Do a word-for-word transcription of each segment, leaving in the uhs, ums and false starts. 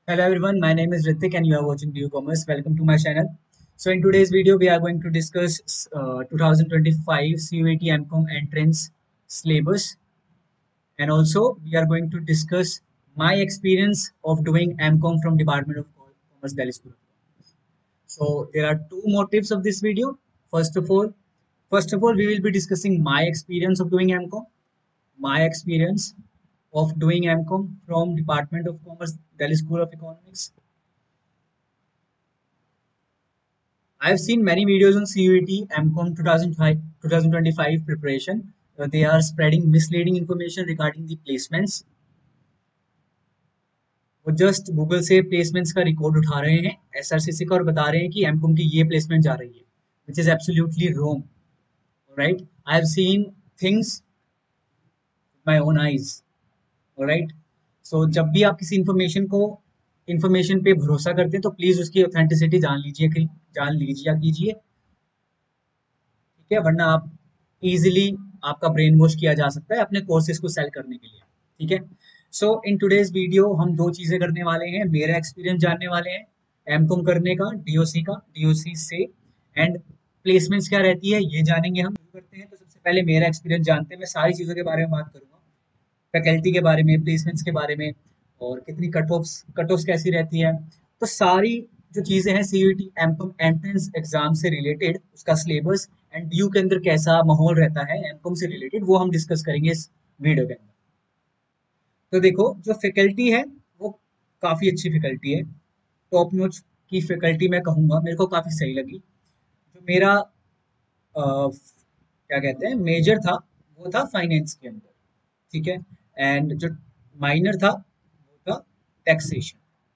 Hello everyone, my name is Ritik and you are watching D U Commerce. Welcome to my channel. So in today's video, we are going to discuss uh, twenty twenty-five C U A T M Com entrance syllabus, and also we are going to discuss my experience of doing M Com from Department of Commerce, Delhi School. So there are two motives of this video. First of all, first of all, we will be discussing my experience of doing M Com, my experience of doing M Com from Department of Commerce, Delhi School of Economics. I've seen many videos on C U E T M Com twenty twenty-five preparation. Uh, they are spreading misleading information regarding the placements. वो just Google से placements का record उठा रहे हैं SRCC का और बता रहे हैं कि एमकॉम की ये प्लेसमेंट जा रही है, which is absolutely wrong. Right, I have seen things my own eyes. Right, so जब भी आप किसी इंफॉर्मेशन को इंफॉर्मेशन पे भरोसा करते हैं तो प्लीज उसकी ऑथेंटिसिटी जान लीजिए जान लीजिए कीजिए. ठीक है, वरना आप इजीली आपका ब्रेन वॉश किया जा सकता है अपने कोर्सेज को सेल करने के लिए. ठीक है, सो इन टुडेज वीडियो हम दो चीजें करने वाले हैं. मेरा एक्सपीरियंस जानने वाले हैं एमकॉम करने का, डीओसी का, डीओसी से, एंड प्लेसमेंट्स क्या रहती है ये जानेंगे. हम शुरू करते हैं. तो सबसे पहले मेरा एक्सपीरियंस जानते हैं. मैं सारी चीजों के बारे में बात करूंगा, फैकल्टी के बारे में, प्लेसमेंट्स के बारे में, और कितनी कट ऑफ्स कट ऑफ्स कैसी रहती है. तो सारी जो चीजें हैं सीयूईटी एमकॉम एंट्रेंस एग्जाम से रिलेटेड, उसका सिलेबस एंड ड्यू के अंदर कैसा माहौल रहता है एमकॉम से रिलेटेड, वो हम डिस्कस करेंगे इस वीडियो के अंदर. तो देखो, जो फैकल्टी है वो काफी अच्छी फैकल्टी है, टॉप नॉच की फैकल्टी मैं कहूंगा. मेरे को काफी सही लगी. जो मेरा अ, क्या कहते हैं मेजर था, वो था फाइनेंस के अंदर. ठीक है, एंड जो माइनर था वो था टैक्सेशन.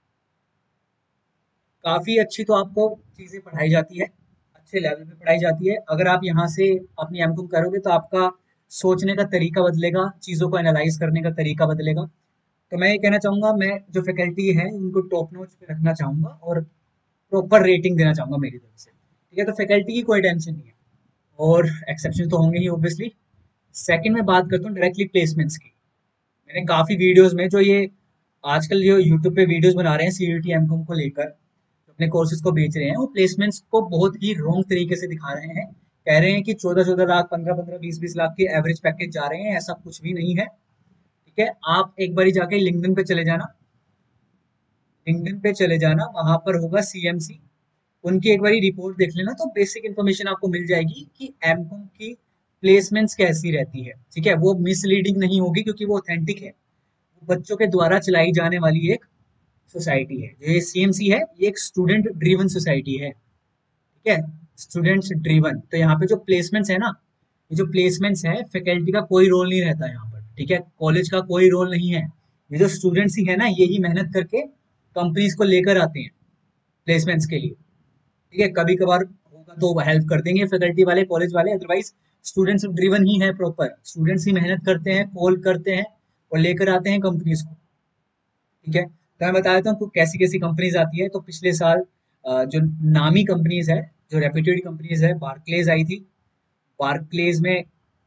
काफी अच्छी तो आपको चीजें पढ़ाई जाती है, अच्छे लेवल पे पढ़ाई जाती है. अगर आप यहाँ से अपनी एमकॉम करोगे तो आपका सोचने का तरीका बदलेगा, चीजों को एनालाइज करने का तरीका बदलेगा. तो मैं ये कहना चाहूंगा, मैं जो फैकल्टी है उनको टॉप नॉच पे रखना चाहूंगा और प्रॉपर रेटिंग देना चाहूंगा मेरी तरफ से. ठीक है, तो फैकल्टी की कोई टेंशन नहीं है, और एक्सेप्शन तो होंगे ही ऑब्वियसली. सेकंड में बात करता हूँ डायरेक्टली प्लेसमेंट्स की. मैंने काफी वीडियोस में, जो ये आजकल जो यूट्यूब पे वीडियोस बना रहे हैं सीयूईटी एमकॉम को लेकर, अपने कोर्सेज को बेच रहे हैं, वो प्लेसमेंट्स को बहुत ही रॉन्ग तरीके से दिखा रहे हैं. कह रहे हैं कि चौदह चौदह लाख, पंद्रह पंद्रह, बीस बीस लाख के एवरेज पैकेज जा रहे हैं. ऐसा कुछ भी नहीं है. ठीक है, आप एक बारी जाके लिंक्डइन पे चले जाना, लिंक्डइन पे चले जाना, वहां पर होगा सीएमसी, उनकी एक बारी रिपोर्ट देख लेना तो बेसिक इन्फॉर्मेशन आपको मिल जाएगी कि एमकॉम की प्लेसमेंट्स कैसी रहती है. ठीक है, वो मिसलीडिंग नहीं होगी क्योंकि वो ऑथेंटिक है. वो बच्चों के द्वारा चलाई जाने वाली एक सोसाइटी है. ये सीएमसी है, ये एक स्टूडेंट ड्रिवन सोसाइटी है. ठीक है, स्टूडेंट्स ड्रिवन. तो यहाँ पे जो प्लेसमेंट्स है ना, ये जो प्लेसमेंट्स है, फैकल्टी का कोई रोल नहीं रहता यहाँ पर. ठीक है, कॉलेज का कोई रोल नहीं है. ये जो स्टूडेंट्स ही है ना, ये ही मेहनत करके कंपनीज को लेकर आते हैं प्लेसमेंट्स के लिए. ठीक है, कभी कभार होगा तो हेल्प कर देंगे फैकल्टी वाले, कॉलेज वाले, अदरवाइज स्टूडेंट्स ड्रिवन ही है. प्रॉपर स्टूडेंट्स ही मेहनत करते हैं, कॉल करते हैं और लेकर आते हैं कंपनीज को. ठीक है, तो मैं बता देता हूँ कैसी कैसी कंपनीज आती है. तो पिछले साल अ, जो नामी कंपनीज है, जो रेप्यूटेड कंपनीज है, बार्कलेज आई थी. बार्कलेज में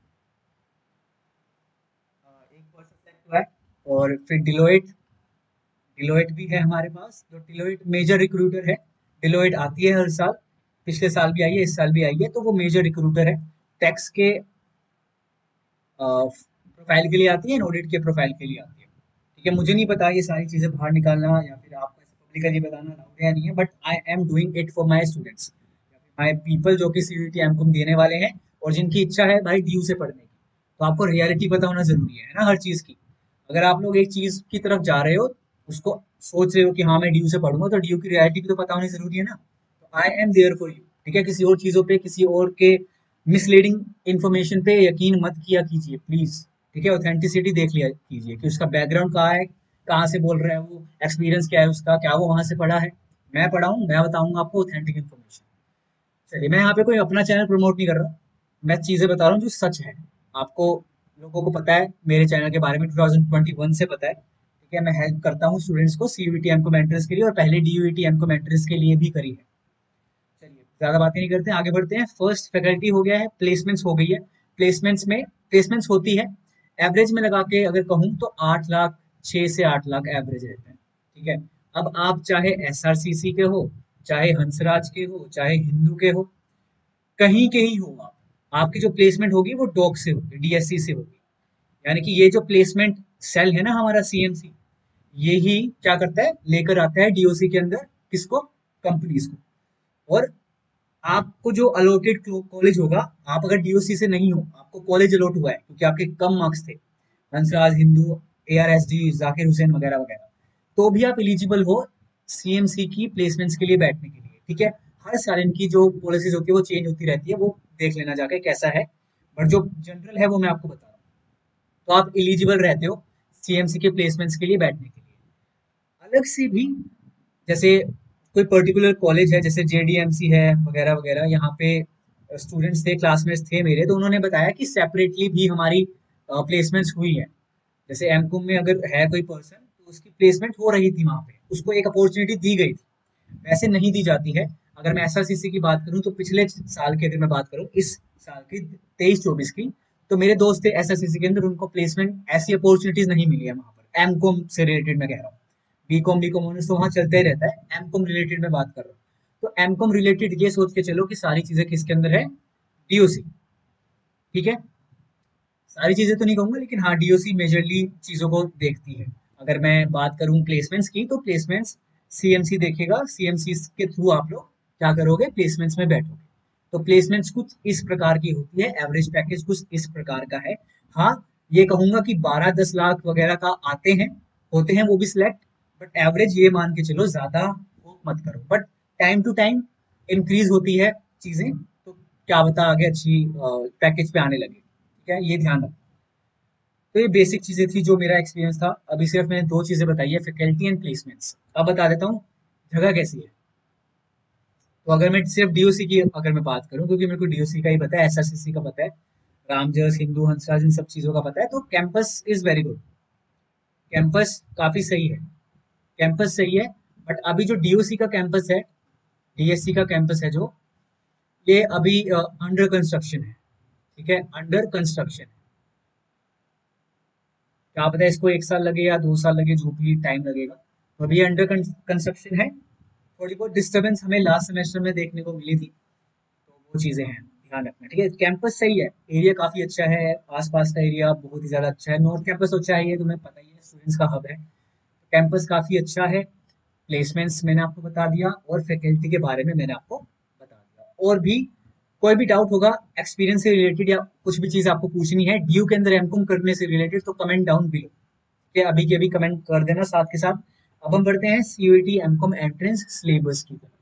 अ, एक पर्सन सेलेक्ट हुआ है. और फिर डिलोइट, डिलोइट भी है हमारे पास. जो डिलोइट मेजर रिक्रूटर है, डिलोइट आती है हर साल, पिछले साल भी आई है, इस साल भी आई है. तो वो मेजर रिक्रूटर है, टैक्स के प्रोफाइल के लिए आती है, ऑडिट के प्रोफाइल के लिए आती है. ठीक है, मुझे नहीं पता ये सारी चीजें बाहर निकालना या फिर आपको ऐसे पब्लिकली बताना अलाउड है या नहीं है, but I am doing it for my students, my people जो कि सीयूईटी एमकॉम देने वाले हैं और जिनकी इच्छा है भाई ड्यू से पढ़ने की. तो आपको रियलिटी पता होना जरूरी है ना हर चीज की. अगर आप लोग एक चीज की तरफ जा रहे हो, उसको सोच रहे हो कि हाँ मैं ड्यू से पढ़ूंगा, तो ड्यू की रियलिटी भी तो पता होनी जरूरी है ना. तो I am there for you. ठीक है, किसी और चीजों पे, किसी और के मिसलीडिंग इन्फॉर्मेशन पे यकीन मत किया कीजिए प्लीज. ठीक है, ऑथेंटिसिटी देख लिया कीजिए कि उसका बैकग्राउंड कहाँ है, कहाँ से बोल रहा है वो, एक्सपीरियंस क्या है उसका, क्या वो वहां से पढ़ा है. मैं पढ़ा हूँ, मैं बताऊंगा आपको ऑथेंटिक इन्फॉर्मेशन. चलिए, मैं यहाँ पे कोई अपना चैनल प्रमोट नहीं कर रहा, मैं चीजें बता रहा हूँ जो सच है. आपको लोगों को पता है मेरे चैनल के बारे में, टू थाउजेंड ट्वेंटी वन से पता है. ठीक है, मैं हेल्प करता हूँ स्टूडेंट्स को सीयूईटी एमकॉम एंट्रेंस के लिए, और पहले डीयूईटी एमकॉम एंट्रेंस के लिए भी करी है. चलिए, ज्यादा बातें नहीं करते हैं, आगे बढ़ते हैं. फर्स्ट फैकल्टी हो गया है, प्लेसमेंट्स हो गई है. प्लेसमेंट्स में प्लेसमेंट्स होती है, एवरेज में लगा के अगर कहूँ तो आठ लाख, छह से आठ लाख एवरेज रहते हैं. ठीक है, अब आप चाहे एसआरसीसी के हो, चाहे हंसराज के हो, चाहे हिंदू के हो, कहीं के ही हो आप, आपकी जो प्लेसमेंट होगी वो डॉक से होगी, डीएससी से होगी। यानी कि ये जो प्लेसमेंट सेल है ना हमारा सीएमसी, ये ही क्या करता है, लेकर आता है डीओसी के अंदर किसको, कंपनीज को। और आपको जो अलोटेड कॉलेज होगा, आप अगर डीओसी से नहीं हो, आपको कॉलेज अलॉट हुआ है क्योंकि आपके कम मार्क्स थे, हंसराज, हिंदू, एआरएसडी, जाकिर हुसैन वगैरह वगैरह, तो भी आप एलिजिबल हो सीएमसी की प्लेसमेंट्स के लिए बैठने के लिए। ठीक है, हर साल इनकी जो पॉलिसीज होती है वो चेंज होती रहती है, वो देख लेना जाके कैसा है, बट जो जनरल है वो मैं आपको बता रहा हूँ। तो आप एलिजिबल रहते हो सीएमसी के प्लेसमेंट्स के लिए बैठने के लिए। अलग से भी, जैसे कोई पर्टिकुलर कॉलेज है जैसे जेडीएमसी है वगैरह वगैरह, यहाँ पे स्टूडेंट्स थे, क्लासमेट्स थे मेरे, तो उन्होंने बताया कि सेपरेटली भी हमारी प्लेसमेंट्स हुई है। जैसे एमकॉम में अगर है कोई पर्सन तो उसकी प्लेसमेंट हो रही थी वहां पे, उसको एक अपॉर्चुनिटी दी गई थी, वैसे नहीं दी जाती है। अगर मैं एसआरसीसी की बात करूं तो पिछले साल की अगर मैं बात करूं, इस साल की तेईस चौबीस की, तो मेरे दोस्त थे एसआरसीसी के अंदर, उनको प्लेसमेंट ऐसी अपॉर्चुनिटीज नहीं मिली है वहां पर, एमकॉम से रिलेटेड मैं कह रहा हूँ। बीकॉम बीकॉम ऑनर्स तो वहां चलता ही रहता है, एमकॉम रिलेटेड में बात कर रहा हूँ। तो एमकॉम रिलेटेड ये सोच के चलो कि सारी चीजें किसके अंदर है, डीओसी। ठीक है, सारी चीजें तो नहीं कहूंगा, लेकिन हाँ डीओसी मेजरली चीजों को देखती है। अगर मैं बात करूं प्लेसमेंट्स की, तो प्लेसमेंट्स सीएमसी देखेगा, सीएमसी के थ्रू आप लोग क्या करोगे, प्लेसमेंट्स में बैठोगे। तो प्लेसमेंट्स कुछ इस प्रकार की होती है, एवरेज पैकेज कुछ इस प्रकार का है। हाँ, ये कहूंगा कि बारह दस लाख वगैरह का आते हैं, होते हैं वो भी सिलेक्ट, बट एवरेज ये मान के चलो, ज्यादा होप मत करो। But time to time increase होती है चीजें, तो क्या बता आगे अच्छी पैकेज पे आने लगे। ठीक है, ये ध्यान रखो। तो ये बेसिक चीजें थी जो मेरा एक्सपीरियंस था। अभी सिर्फ मैंने दो चीजें बताई है, फैकल्टी एंड प्लेसमेंट्स। अब बता देता हूँ जगह कैसी है। तो अगर मैं सिर्फ डीओसी की अगर मैं बात करूँ, क्योंकि मेरे को डीओसी का ही पता है, एसआरसीसी का पता है, रामजस, हिंदू, हंसराज, इन सब चीजों का पता है, तो campus is very good, campus काफी सही है, कैंपस सही है। बट अभी जो डीओसी का कैंपस है, डीएससी का कैंपस है जो, ये अभी अंडर कंस्ट्रक्शन है। ठीक है, अंडर कंस्ट्रक्शन। क्या पता है इसको एक साल लगे या दो साल लगे, जो भी टाइम लगेगा। तो अभी अंडर कंस्ट्रक्शन है। थोड़ी बहुत डिस्टरबेंस हमें लास्ट सेमेस्टर में देखने को मिली थी, तो वो चीजें हैं, ध्यान रखना। ठीक है, कैंपस सही है, एरिया काफी अच्छा है, आसपास का एरिया बहुत ही ज्यादा अच्छा है, नॉर्थ कैंपस तो चाहिए, तुम्हें पता ही है स्टूडेंट्स का हब है। कैंपस काफी अच्छा है, प्लेसमेंट्स मैंने आपको बता दिया, और फैकल्टी के बारे में मैंने आपको बता दिया। और भी कोई भी डाउट होगा एक्सपीरियंस से रिलेटेड, या कुछ भी चीज आपको पूछनी है ड्यू के अंदर एमकॉम करने से रिलेटेड, तो कमेंट डाउन बिलो। ठीक है, अभी के अभी कमेंट कर देना साथ के साथ। अब हम बढ़ते हैं सीयूईटी एमकॉम एंट्रेंस सिलेबस की तरफ।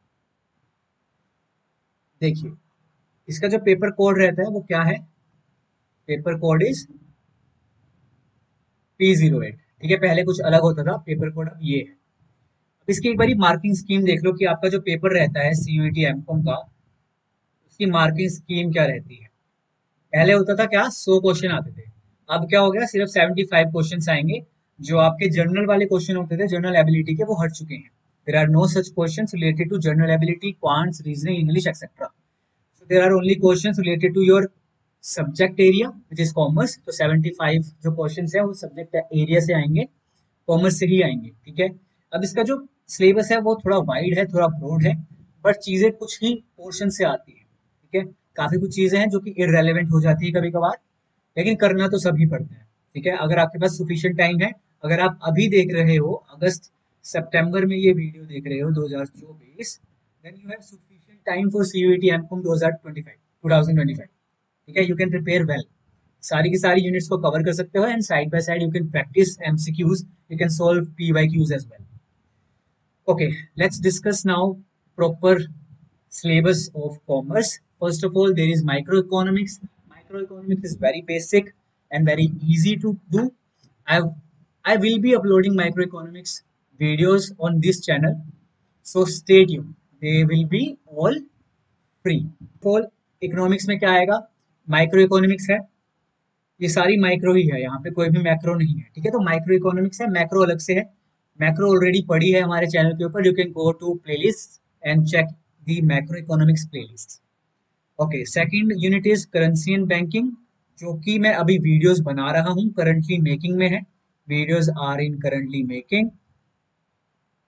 देखिए, इसका जो पेपर कोड रहता है वो क्या है, paper code is P zero eight. ठीक है, पहले कुछ अलग होता था पेपर कोड, अब ये है। अब इसकी एक बारी मार्किंग स्कीम देख लो कि आपका जो पेपर रहता है सीयूईटी एमकॉम का, उसकी मार्किंग स्कीम क्या रहती है। पहले होता था क्या, सौ क्वेश्चन आते थे, अब क्या हो गया, सिर्फ सेवेंटी फाइव क्वेश्चन आएंगे। जो आपके जर्नल वाले क्वेश्चन होते थे, जनरल एबिलिटी के, वो हट चुके हैं। There are no such question related to general ability, quants, reasoning, English etcetera. So there are only questions related to your subject area which is commerce। तो सेवेंटी फाइव जो questions है वो subject area से आएंगे, commerce से ही आएंगे। ठीक है, अब इसका जो सिलेबस है वो थोड़ा वाइड है, थोड़ा ब्रॉड है, बट चीजें कुछ ही पोर्शन से आती है। ठीक है, काफी कुछ चीजें हैं जो कि इररेलेवेंट हो जाती है कभी कभार, लेकिन करना तो सभी पड़ता है। ठीक है, अगर आपके पास सफिशिएंट टाइम है, अगर आप अभी देख रहे हो अगस्त सितंबर में ये वीडियो देख रहे हो दो हज़ार चौबीस, then you have sufficient time for CUET MCom दो हज़ार पच्चीस दो हज़ार पच्चीस। ठीक है, यू कैन प्रिपेयर वेल, सारी की सारी यूनिट्स को कवर कर सकते हो, and side by side you can practise MCQs, you can solve PYQs as well. Okay, let's discuss now proper syllabus of commerce. First of all, there is microeconomics. Microeconomics is very basic and very easy to do. I I will be uploading microeconomics videos on this channel, so stay tuned. They will be all free. All economics में क्या आएगा, micro economics है, ये सारी micro ही है, यहाँ पे कोई भी मैक्रो नहीं है। ठीक है, तो माइक्रो इकोनॉमिक्स है, मैक्रो अलग से है। मैक्रो ऑलरेडी पड़ी है हमारे चैनल के ऊपर, you can go to playlist and check the macro economics playlist. Okay, second unit is currency and banking, जो कि मैं अभी वीडियोस बना रहा हूँ, करंटली मेकिंग में है, videos are in currently making.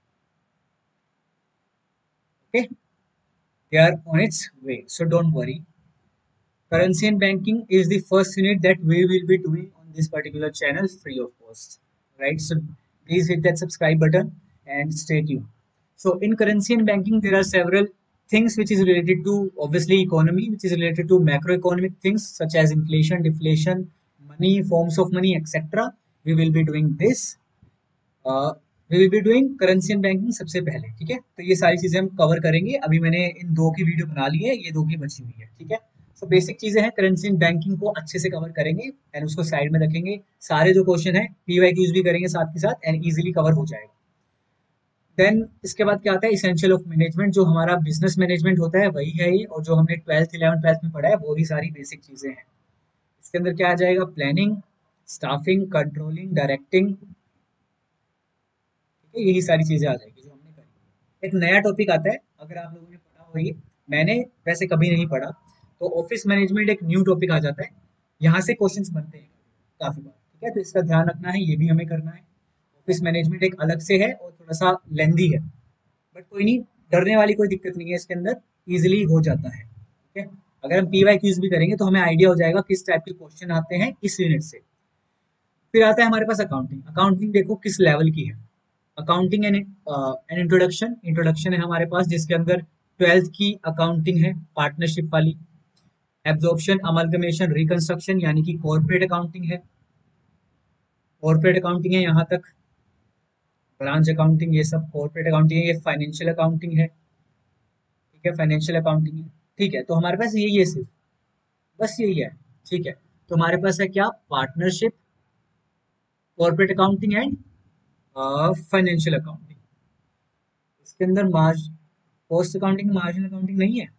Okay, they are on its way, so don't worry. Currency and banking is the first unit that we will be doing on this particular channel free of cost, right? So please hit that subscribe button and stay tuned. So in currency and banking, there are several things which is related to obviously economy, which is related to macroeconomic things such as inflation, deflation, money, forms of money, et cetera. We will be doing this. We will be doing currency and banking सबसे पहले, ठीक है. तो ये सारी चीजें हम cover करेंगे. अभी मैंने इन दो की वीडियो बना ली है, ये दो की बची हुई है, ठीक है. सो बेसिक चीजें हैं, करेंसी एंड बैंकिंग को अच्छे से कवर करेंगे एंड उसको साइड में रखेंगे. सारे जो क्वेश्चन है पीवाईक्यूज भी करेंगे साथ के साथ एंड इजीली कवर हो जाएगा. देन इसके बाद क्या आता है, इसेंशियल ऑफ मैनेजमेंट. जो हमारा बिजनेस मैनेजमेंट होता है वही है ये, और जो हमने ट्वेल्थ इलेवन ट्वेल्थ में पढ़ा है वो ही सारी बेसिक चीजें हैं. इसके अंदर क्या आ जाएगा, प्लानिंग, स्टाफिंग, कंट्रोलिंग, डायरेक्टिंग, यही सारी चीजें आ जाएगी जो हमने करी. एक नया टॉपिक आता है, अगर आप लोगों ने पढ़ा हो, ये मैंने वैसे कभी नहीं पढ़ा, तो ऑफिस मैनेजमेंट एक न्यू टॉपिक आ जाता है. यहाँ से क्वेश्चंस बनते हैं काफी बार, ठीक है. तो इसका ध्यान रखना है, ये भी हमें करना है. ऑफिस मैनेजमेंट एक अलग से है और थोड़ा सा लेंदी है, बट कोई नहीं, डरने वाली कोई दिक्कत नहीं है, इसके अंदर इजिली हो जाता है, ठीक है. अगर हम पीवाई क्यूज भी करेंगे तो हमें आइडिया हो जाएगा किस टाइप के क्वेश्चन आते हैं इस यूनिट से. फिर आता है हमारे पास अकाउंटिंग. अकाउंटिंग देखो किस लेवल की है. Accounting and an introduction. Introduction है हमारे पास, जिसके अंदर ट्वेल्थ की अकाउंटिंग है पार्टनरशिप वाली. एब्जॉर्प्शन, अमलगमेशन, रिकंस्ट्रक्शन यानी कि कॉर्पोरेट अकाउंटिंग है. कॉर्पोरेट अकाउंटिंग है यहाँ तक. ब्रांच अकाउंटिंग, ये सब कॉर्पोरेट अकाउंटिंग है. ये फाइनेंशियल अकाउंटिंग है, ठीक है, फाइनेंशियल अकाउंटिंग है, ठीक है. तो हमारे पास यही है, सिर्फ बस यही है, ठीक है. तो हमारे पास है क्या, partnership, corporate accounting and financial accounting. इसके अंदर मार्ज कॉस्ट अकाउंटिंग, मार्जिन अकाउंटिंग नहीं है,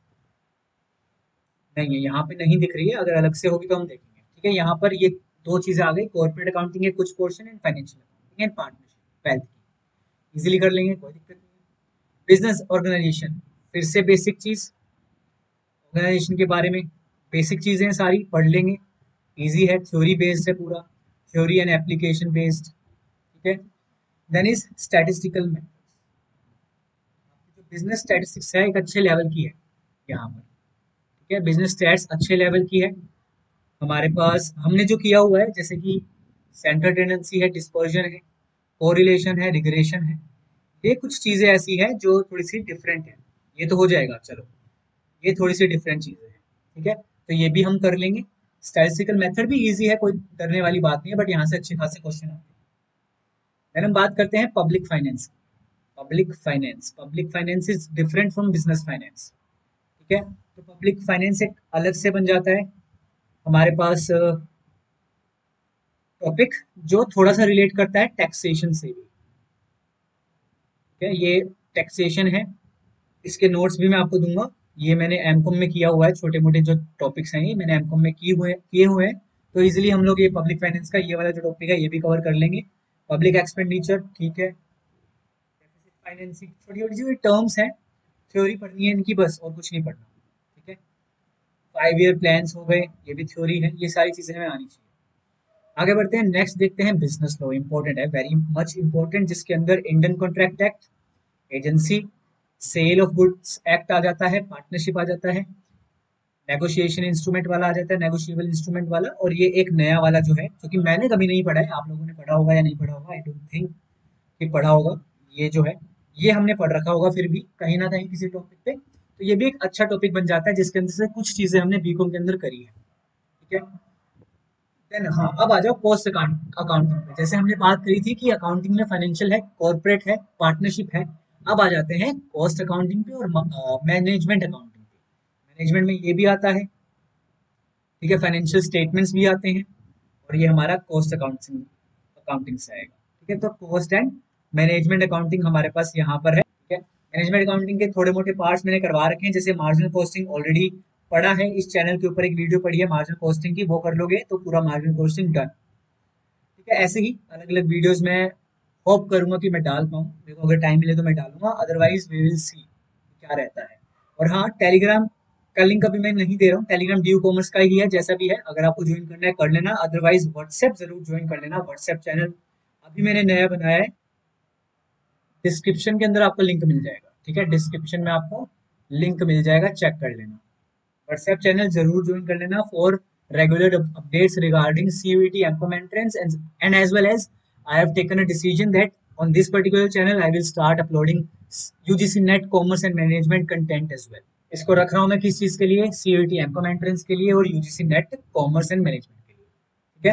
नहीं है, यहाँ पे नहीं दिख रही है. अगर अलग से होगी तो हम देखेंगे, ठीक है. यहाँ पर ये दो चीजें आ गई, कॉर्पोरेट अकाउंटिंग है कुछ portion and financial accounting and partnership. Twelfth की इजीली कर लेंगे, कोई दिक्कत नहीं है. बिजनेस ऑर्गेनाइजेशन, फिर से बेसिक चीज, ऑर्गेनाइजेशन के बारे में बेसिक चीजें सारी पढ़ लेंगे. इजी है, थ्योरी बेस्ड है पूरा, थ्योरी एंड एप्लीकेशन बेस्ड, ठीक है. Then is statistical methods. जो बिजनेस स्टैटिस्टिक्स है एक अच्छे लेवल की है यहाँ पर, ठीक है. बिजनेस स्टैट्स अच्छे लेवल की है हमारे पास. हमने जो किया हुआ है जैसे कि सेंटर टेंडेंसी है, डिस्पर्जन है, कोरिलेशन है, रिग्रेशन है, ये कुछ चीजें ऐसी हैं जो थोड़ी सी डिफरेंट है. ये तो हो जाएगा, चलो ये थोड़ी सी डिफरेंट चीजें हैं, ठीक है. तो ये भी हम कर लेंगे. स्टैटिस्टिकल मेथड भी इजी है, कोई डरने वाली बात नहीं है, बट यहाँ से अच्छे खासे क्वेश्चन आते हैं. फिर हम बात करते हैं public finance. Public finance public finance is different from business finance, ठीक है. तो पब्लिक फाइनेंस एक अलग से बन जाता है हमारे पास टॉपिक, जो थोड़ा सा रिलेट करता है टैक्सेशन से भी, ठीक है. ये टैक्सेशन है, इसके नोट्स भी मैं आपको दूंगा. ये मैंने एमकॉम में किया हुआ है, छोटे मोटे जो टॉपिक्स हैं ये मैंने एमकॉम में किए हुए किए हुए हैं. तो इजीली हम लोग ये पब्लिक फाइनेंस का ये वाला जो टॉपिक है ये भी कवर कर लेंगे. पब्लिक एक्सपेंडिचर, ठीक है. फाइनेंसिंग, छोटी छोटी जो टर्म्स हैं, थ्योरी पढ़नी है इनकी बस, और कुछ नहीं पढ़ना, ठीक है. फाइव ईयर प्लान्स हो गए, ये भी थ्योरी है. ये सारी चीजें हमें आनी चाहिए. आगे बढ़ते हैं, नेक्स्ट देखते हैं बिजनेस लॉ. इंपॉर्टेंट है, वेरी मच इंपॉर्टेंट, जिसके अंदर Indian contract act, agency, sale of goods act आ जाता है, पार्टनरशिप आ जाता है, नेगोशिएशन इंस्ट्रूमेंट वाला आ जाता है, नेगोशिएबल इंस्ट्रूमेंट वाला, और ये एक नया वाला जो है, जो कि मैंने कभी नहीं पढ़ा है, आप लोगों ने पढ़ा होगा या नहीं पढ़ा होगा, आई डोंट थिंक कि पढ़ा होगा. ये जो है ये हमने पढ़ रखा होगा फिर भी कहीं ना कहीं किसी टॉपिक पे. तो ये भी एक अच्छा टॉपिक बन जाता है, जिसके अंदर से कुछ चीजें हमने बीकॉम के अंदर करी है, ठीक है. देन हाँ, अब आ जाओ कॉस्ट अकाउंटिंग पे. जैसे हमने बात करी थी कि अकाउंटिंग में फाइनेंशियल है, कॉर्पोरेट है, पार्टनरशिप है. अब आ जाते हैं कॉस्ट अकाउंटिंग पे और मैनेजमेंट अकाउंटिंग पे. मैनेजमेंट में ये भी आता है, ठीक है, फाइनेंशियल स्टेटमेंट्स भी आते हैं, और ये हमारा कॉस्ट अकाउंटिंग अकाउंटिंग से आएगा, ठीक है. तो कॉस्ट एंड मैनेजमेंट अकाउंटिंग हमारे पास यहाँ पर है, ठीक है. मैनेजमेंट अकाउंटिंग के थोड़े मोटे पार्ट्स मैंने करवा रखे हैं, जैसे मार्जिनल कॉस्टिंग ऑलरेडी पढ़ा है, इस चैनल के ऊपर एक वीडियो पड़ी है मार्जिनल कॉस्टिंग की, वो कर लोगे तो पूरा मार्जिनल कॉस्टिंग डन, ठीक है. ऐसे ही अलग अलग वीडियोस मैं होप करूंगा कि मैं डाल पाऊँ, मेरे को अगर टाइम मिले तो मैं डालूंगा, अदरवाइज वी विल सी क्या रहता है. और हाँ, टेलीग्राम का लिंक अभी मैं नहीं दे रहा हूँ, टेलीग्राम ड्यू कॉमर्स का ही है, जैसा भी है, अगर आपको ज्वाइन करना है कर लेना, अदरवाइज व्हाट्सएप जरूर ज्वाइन कर लेना. व्हाट्सएप चैनल अभी मैंने नया बनाया है, डिस्क्रिप्शन के अंदर आपको लिंक मिल जाएगा, ठीक है, डिस्क्रिप्शन में आपको लिंक मिल जाएगा, चेक कर लेना। व्हाट्सएप चैनल जरूर ज्वाइन कर लेना for regular updates regarding C U E T M Com entrance, and, and as well as I have taken a decision that on this particular channel I will start uploading U G C Net Commerce and Management content as well. इसको रख रहा हूँ मैं किस चीज के लिए, C U E T M Com entrance के लिए और U G C Net Commerce and Management के लिए, ठीक है।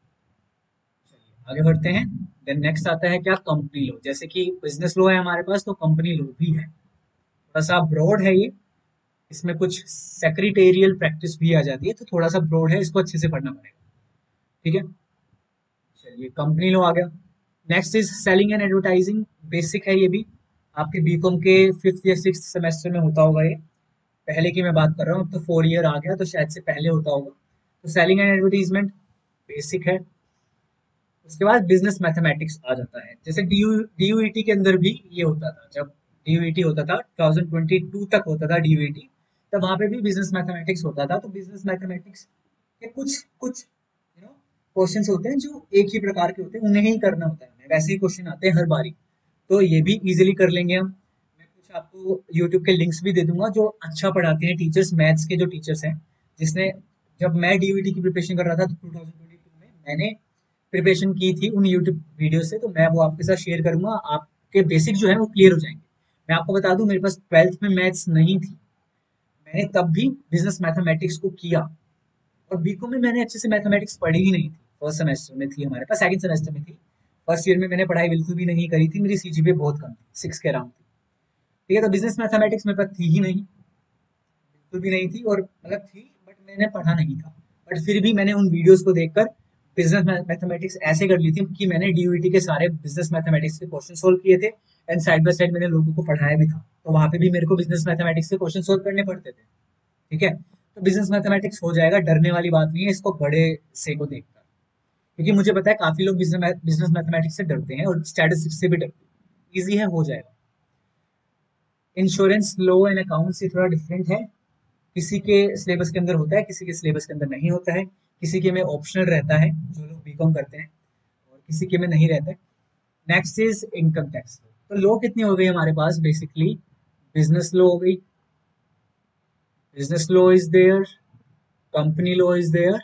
चलिए आगे बढ़ते हैं। देन नेक्स्ट आता है क्या, कंपनी लॉ। जैसे कि बिजनेस लॉ है हमारे पास, तो कंपनी लॉ भी है, थोड़ा सा ब्रॉड है ये, इसमें कुछ सेक्रेटेरियल प्रैक्टिस भी आ जाती है, तो थोड़ा सा ब्रॉड है, इसको अच्छे से पढ़ना पड़ेगा, ठीक है। चलिए कंपनी लॉ आ गया। Next is selling and advertising, basic है ये भी, आपके बीकॉम के फिफ्थ या सिक्स सेमेस्टर में होता होगा ये, पहले की मैं बात कर रहा हूँ, अब तो फोर ईयर आ गया तो शायद से पहले होता होगा। तो सेलिंग एंड एडवर्टीजमेंट बेसिक है। उसके बाद बिजनेस मैथमेटिक्स आ जाता है, जैसे डी यू ई टी के अंदर भी ये होता था, जब डी यू ई टी होता था टू थाउजेंड ट्वेंटी टू तक होता था डी यू ई टी, तब वहाँ पे भी बिजनेस मैथमेटिक्स होता था। तो बिजनेस मैथमेटिक्स के कुछ कुछ यू नो क्वेश्चंस होते हैं जो एक ही प्रकार के होते हैं, उन्हें ही करना होता है, वैसे ही क्वेश्चन आते हैं हर बारी, तो ये भी इजीली कर लेंगे हम। मैं कुछ आपको यूट्यूब के लिंक्स भी दे दूंगा जो अच्छा पढ़ाते हैं टीचर्स, मैथ्स के जो टीचर्स हैं, जिसने, जब मैं डी यू ई टी की प्रिपरेशन कर रहा था तो टू थाउजेंड ट्वेंटी टू में मैंने प्रिपरेशन की थी उन यूट्यूब वीडियो से, तो मैं वो आपके साथ शेयर करूंगा, आपके बेसिक जो है वो क्लियर हो जाएंगे। मैं आपको बता दूं, मेरे पास ट्वेल्थ में मैथ्स नहीं थी, मैंने तब भी बिजनेस मैथमेटिक्स को किया, और बीकॉम में मैंने अच्छे से मैथमेटिक्स पढ़ी ही नहीं थी, फर्स्ट सेमेस्टर में थी हमारे पास, सेकंड सेमेस्टर में थी, फर्स्ट ईयर में मैंने पढ़ाई बिल्कुल भी नहीं करी थी, मेरी सीजीपीए बहुत कम थी, सिक्स के अराउंड थी, ठीक है। तो बिजनेस मैथमेटिक्स मेरे पास थी ही नहीं, बिल्कुल भी नहीं थी, और मतलब थी बट मैंने पढ़ा नहीं था, बट फिर भी मैंने उन वीडियोस को देखकर बिजनेस मैथमेटिक्स ऐसे कर ली थी कि मैंने डी यू ई टी के सारे बिजनेस मैथमेटिक्स के क्वेश्चन सोल्व किए थे, एंड साइड बाय साइड मैंने लोगों को पढ़ाया भी था, तो वहां पे भी मेरे को बिजनेस मैथमेटिक्स के क्वेश्चन सोल्व करने पड़ते थे, ठीक है। तो बिजनेस मैथमेटिक्स हो जाएगा, डरने वाली बात नहीं है, इसको बड़े से को देखकर, क्योंकि मुझे पता है काफी लोग बिजनेस मैथमेटिक्स से डरते हैं और स्टैटिस्टिक्स से भी डरते हैं, ईजी है, हो जाएगा। इंश्योरेंस लॉ एंड अकाउंट से थोड़ा डिफरेंट है, किसी के सिलेबस के अंदर होता है, किसी के सिलेबस के अंदर नहीं होता है, किसी के में ऑप्शनल रहता है जो लोग बीकॉम करते हैं, और किसी के में नहीं रहता है। Next is income tax. तो लॉ कितनी हो गई हमारे पास, बेसिकली बिजनेस लॉ हो गई, business law is there, company law is there,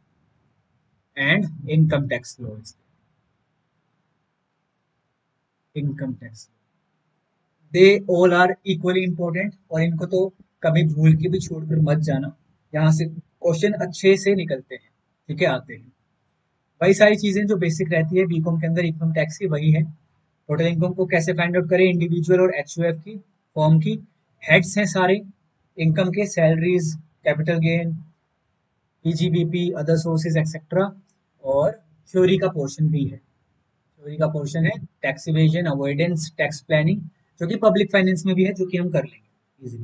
and income tax law is there. Income tax, they all are equally important, और इनको तो कभी भूल के भी छोड़कर मत जाना, यहाँ से क्वेश्चन अच्छे से निकलते हैं, ठीक है, आते हैं। वही सारी चीजें जो बेसिक रहती है बीकॉम के अंदर इनकम टैक्स की, वही है। टोटल इनकम को कैसे फाइंड आउट करें, इंडिविजुअल और एच यू एफ की, फॉर्म की हेड्स हैं सारे इनकम के, salaries, capital gain, P G B P, other sources etcetera, और थ्योरी का पोर्शन भी है। थ्योरी का पोर्शन है tax evasion, avoidance, tax planning, जो कि पब्लिक फाइनेंस में भी है, जो कि हम कर लेंगे इजीली।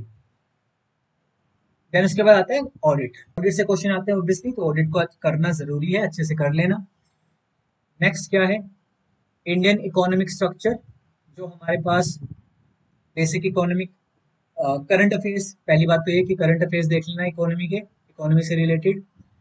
देन उसके बाद आता है ऑडिट, ऑडिट से क्वेश्चन आते हैं ऑब्वियसली, तो ऑडिट को करना जरूरी है, अच्छे से कर लेना। नेक्स्ट क्या है, इंडियन इकोनॉमिक स्ट्रक्चर, जो हमारे पास बेसिक इकोनॉमिक करंट अफेयर्स, पहली बात तो ये कि करंट अफेयर्स देख लेना इकोनॉमी के, इकोनॉमी से रिलेटेड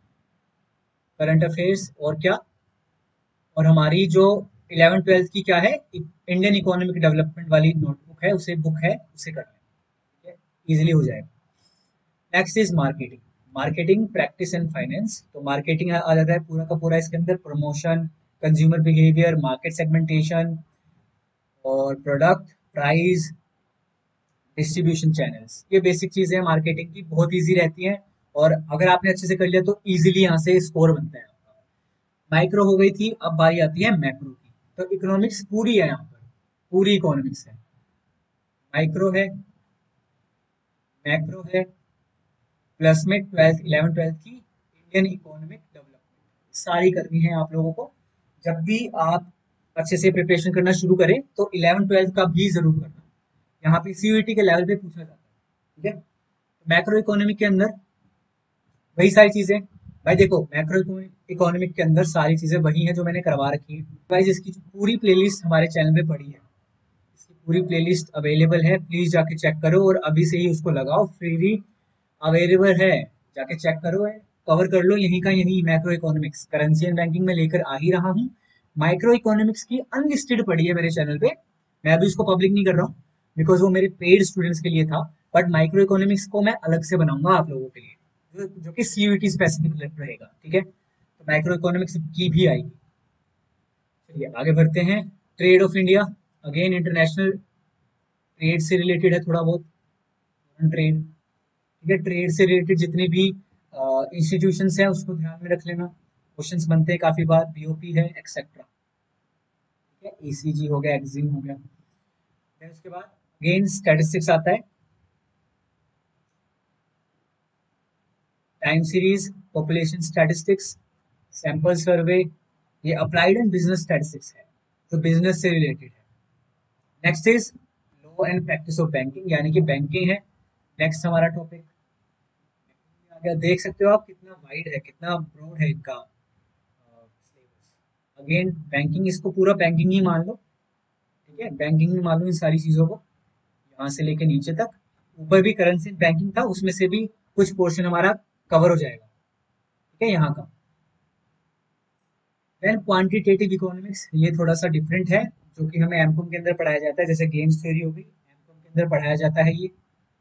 करंट अफेयर्स, और क्या, और हमारी जो इलेवन ट्वेल्थ की क्या है, इंडियन इकोनॉमिक डेवलपमेंट वाली नोटबुक है, उसे बुक है, उसे कर लें, ठीक है, इजिली हो जाएगा। Next is marketing, marketing practice and finance. तो मार्केटिंग आ जाता है पूरा का पूरा इसके अंदर, promotion, consumer behaviour, market segmentation, और प्रोडक्ट प्राइस, डिस्ट्रीब्यूशन चैनल्स, ये बेसिक चीजें मार्केटिंग की, बहुत इजी रहती हैं, और अगर आपने अच्छे से कर लिया तो इजीली यहाँ से स्कोर बनता है। माइक्रो हो गई थी, अब बारी आती है मैक्रो की। तो इकोनॉमिक्स पूरी है यहाँ पर, पूरी इकोनॉमिक्स है, माइक्रो है, मैक्रो है, प्लस में ट्वेल्थ इलेवन ट्वेल्थ की इंडियन इकोनॉमिक डेवलपमेंट सारी करनी है आप लोगों को। जब भी आप अच्छे से प्रिपरेशन करना शुरू करें तो इलेवन ट्वेल्थ का भी जरूर करना, यहाँ पे सीयूईटी के लेवल पे पूछा जाता है, ठीक है। मैक्रो इकोनॉमिक के अंदर वही सारी चीजें, भाई देखो मैक्रो इकोनॉमिक के अंदर सारी चीजें वही हैं जो मैंने करवा रखी है, गाइस इसकी पूरी प्लेलिस्ट हमारे चैनल पे पड़ी है, इसकी पूरी प्लेलिस्ट अवेलेबल है, प्लीज जाके चेक करो, और अभी से ही उसको लगाओ, फ्री अवेलेबल है, जाके चेक करो, कवर कर लो यहीं का यहीं। Macro economics currency and banking में लेकर आ ही रहा हूँ, माइक्रो इकोनॉमिक्स की अनलिस्टेड पड़ी है मेरे चैनल पे, मैं अभी उसको पब्लिक नहीं कर रहा हूँ, बिकॉज वो मेरे पेड स्टूडेंट्स के लिए था। बट माइक्रो इकोनॉमिक्स को मैं अलग से बनाऊंगा आप लोगों के लिए, जो, जो कि सीयूईटी स्पेसिफिक रहेगा, ठीक है। तो माइक्रो इकोनॉमिक्स की भी आएगी। चलिए आगे बढ़ते हैं। Trade of India, again international trade से रिलेटेड है थोड़ा बहुत, ट्रेड, ठीक है। ट्रेड से रिलेटेड जितने भी इंस्टीट्यूशंस हैं उसको ध्यान में रख लेना, क्वेश्चंस बनते हैं काफी बार, बीओपी है एक्सेट्रा, ठीक है। ईसीजी हो गया, एक्सिम हो गया। फिर उसके बाद अगेन स्टैटिस्टिक्स आता है, time series, population statistics, sample survey, ये अप्लाइड एंड बिजनेस स्टैटिस्टिक्स है, जो बिजनेस से रिलेटेड है। Next is law and practice of banking, यानी कि बैंकिंग है नेक्स्ट हमारा टॉपिक। देख सकते हो आप कितना वाइड है, कितना ब्रॉड है इनका सिलेबस। अगेन बैंकिंग, इसको पूरा बैंकिंग ही मान लो, ठीक है। बैंकिंग में मान लो इन सारी चीजों को, यहाँ से लेके नीचे तक। ऊपर भी करेंसी बैंकिंग था, उसमें से भी कुछ पोर्शन हमारा कवर हो जाएगा, ठीक है, यहाँ का। देन क्वांटिटेटिव इकोनॉमिक्स, ये थोड़ा सा डिफरेंट है, जो कि हमें एमकॉम के अंदर पढ़ाया जाता है, जैसे गेम्स थ्योरी हो गई, एमकॉम के अंदर पढ़ाया जाता है ये।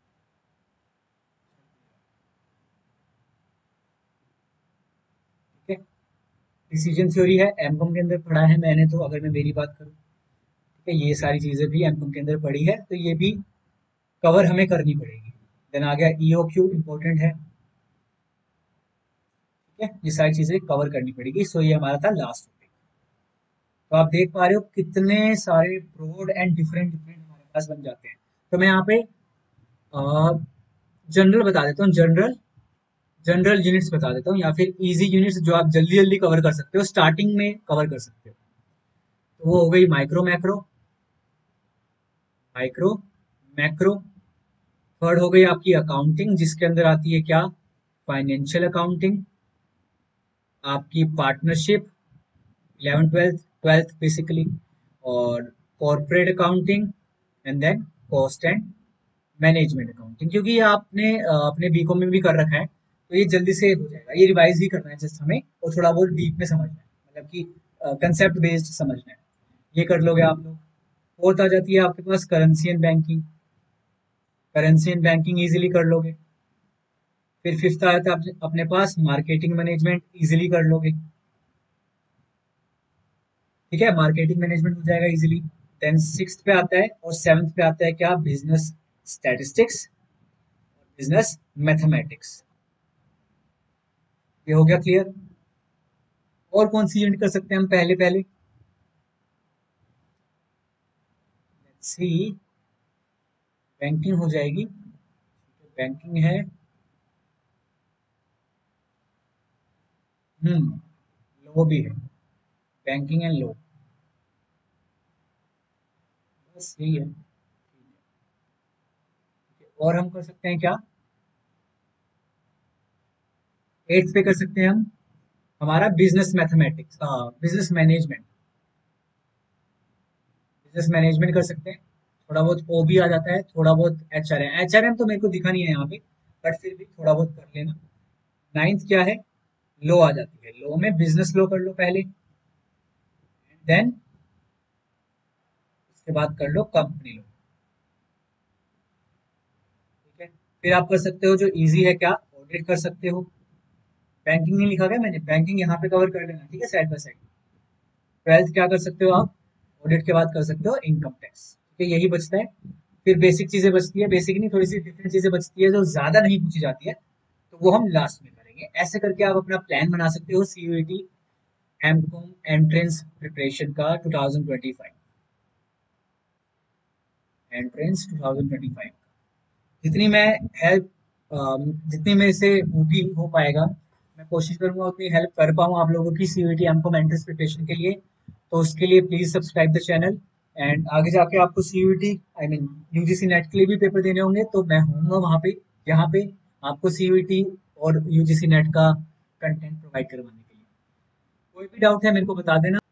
ठीक है। डिसीजन थ्योरी है, एमकॉम के अंदर पढ़ा है मैंने, तो अगर मैं मेरी बात करूँ, ठीक है, ये सारी चीजें भी एमकॉम के अंदर पढ़ी है, तो ये भी कवर हमें करनी पड़ेगी। देन आ गया ईओक्यू, इम्पोर्टेंट है, ठीक है, ये सारी चीजें कवर करनी पड़ेगी। सो ये हमारा था लास्ट टॉपिक। तो आप देख पा रहे हो कितने सारे ब्रॉड एंड डिफरेंट डिफरेंट हमारे पास बन जाते हैं। तो मैं यहाँ पे जनरल बता देता हूँ, जनरल जनरल यूनिट्स बता देता हूँ, या फिर इजी यूनिट्स जो आप जल्दी जल्दी कवर कर सकते हो, स्टार्टिंग में कवर कर सकते हो। तो वो हो गई micro macro, micro macro. Third हो गई आपकी अकाउंटिंग, जिसके अंदर आती है क्या, फाइनेंशियल अकाउंटिंग, आपकी partnership, eleven twelfth twelfth basically, और corporate accounting, and then cost and management accounting. क्योंकि ये आपने अ, अपने बीकॉम में भी कर रखा है, तो ये जल्दी से हो जाएगा, ये रिवाइज ही करना है जस्ट हमें, और थोड़ा बहुत डीप में समझना है, मतलब कि कंसेप्ट बेस्ड समझना है। ये कर लोगे आप लोग। फोर्थ आ जाती है आपके पास currency and banking, currency and banking easily कर लोगे। फिर फिफ्थ आता है अपने अपने पास मार्केटिंग मैनेजमेंट, इजीली कर लोगे, ठीक है, मार्केटिंग मैनेजमेंट हो जाएगा इजीली। देन सिक्स पे आता है और सेवन्थ पे आता है क्या, बिजनेस स्टैटिस्टिक्स, बिजनेस मैथमेटिक्स। ये हो गया क्लियर। और कौन सी यूनिट कर सकते हैं हम पहले पहले, सी, बैंकिंग हो जाएगी, बैंकिंग है, हम्म, लो भी है, बैंकिंग एंड लो, बस यही है। और हम कर सकते हैं क्या, एट्थ पे कर सकते हैं हम हमारा business mathematics, business management, business management कर सकते हैं। थोड़ा बहुत ओ भी आ जाता है, थोड़ा बहुत H R M, H R M तो मेरे को दिखा नहीं है यहाँ पे, बट फिर भी थोड़ा बहुत कर लेना। नाइन्थ क्या है, लो आ जाती है, लो में बिजनेस लो कर लो पहले, देन उसके बाद कर लो कंपनी लो, ठीक है। फिर आप कर सकते हो जो इजी है क्या, ऑडिट कर सकते हो। बैंकिंग नहीं लिखा गया मैंने, बैंकिंग यहाँ पे कवर कर लेना, ठीक है, साइड बाय साइड। ट्वेल्थ क्या कर सकते हो आप, ऑडिट के बाद कर सकते हो इनकम टैक्स, ठीक है, यही बचता है। फिर बेसिक चीजें बचती है, बेसिक नहीं, थोड़ी सी डिफरेंट चीजें बचती है जो ज्यादा नहीं पूछी जाती है, तो वो हम लास्ट में करेंगे। ऐसे करके आप अपना प्लान बना सकते हो सीयूईटी एमकॉम एंट्रेंस प्रिपरेशन का twenty twenty five, entrance twenty twenty five. जितनी मैं हेल्प, जितनी मेरे से होगी हो पाएगा, मैं कोशिश करूंगा उतनी हेल्प कर पाऊँ आप लोगों की सीयूईटी एमकॉम एंट्रेंस प्रिपरेशन के लिए। तो उसके लिए please subscribe the channel. And आगे जाके आपको CUET, I mean UGC NET के लिए भी पेपर देने होंगे, तो मैं हूँगा वहाँ पे, यहाँ पे आपको सीयूईटी और यूजीसी नेट का कंटेंट प्रोवाइड करवाने के लिए। कोई भी डाउट है मेरे को बता देना।